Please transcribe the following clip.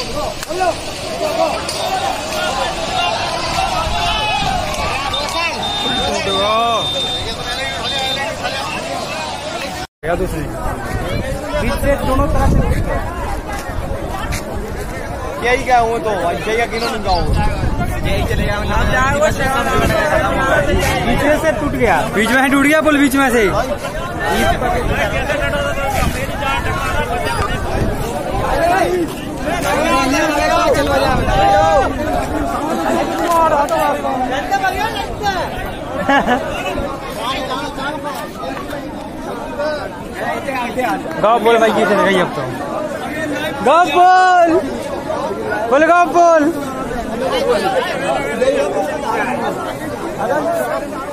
दूसरी बीच से दोनों तरफ से यही क्या वो तो यही किलो नहीं गाँव यही चलेगा बीच में से टूट गया, बीच में टूट गया पुल, बीच में से गाँव बोल भाई की चल गई अब तो गाँव बोल बोले गाँव बोल।